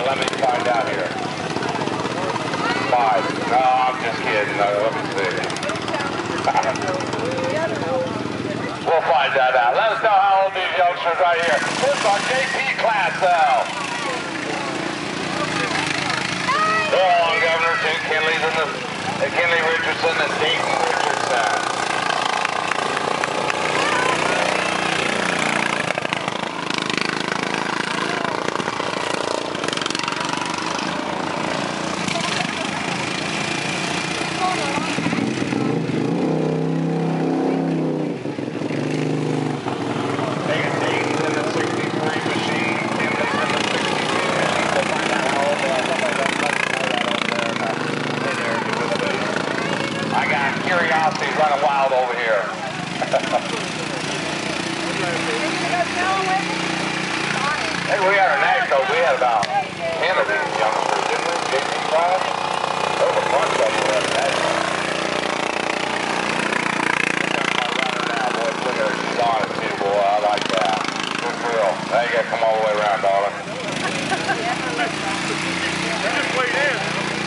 let me find out here. 5. No, I'm just kidding. No, let me see. We'll find that out. Let us know how old these youngsters right here. This is our JP class, though. They're all on Governor, too. Kinley's in the Kinley Richardson and Dayton Richardson. Curiosity's running wild over here. Hey, we had a national. We had about 10 of these youngsters, didn't we? JP class? There was a bunch of them we had a national. Look at her. She's on it too, boy. I like that. Good girl. Now you gotta come all the way around, darling. Just wait in.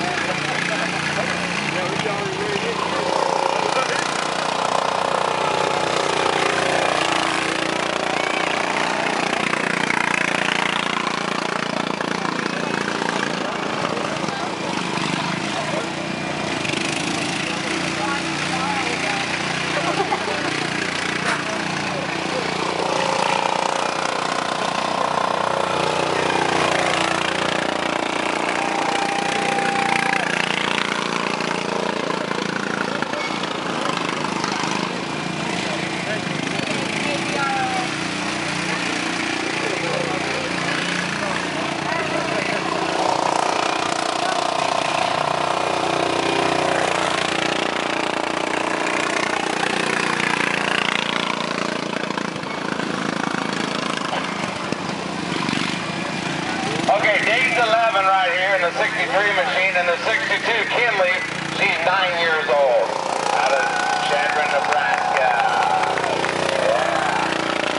Okay, Dayton's 11 right here in the 63 machine, and the 62 Kinley, she's 9 years old, out of Chadron, Nebraska. Yeah.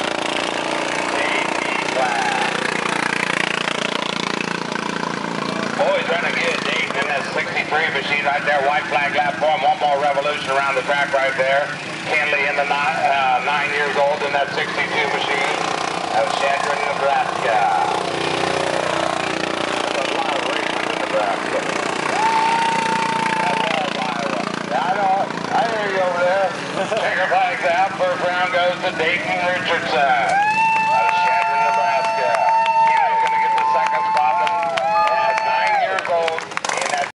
JP class. Boys running good. Dayton in that 63 machine right there, white flag lap for him. One more revolution around the track right there. Kinley in the 9 years old in that 62 machine, out of Chadron, Nebraska. I hear you over there. Checker flags out. First round goes to Dayton Richardson.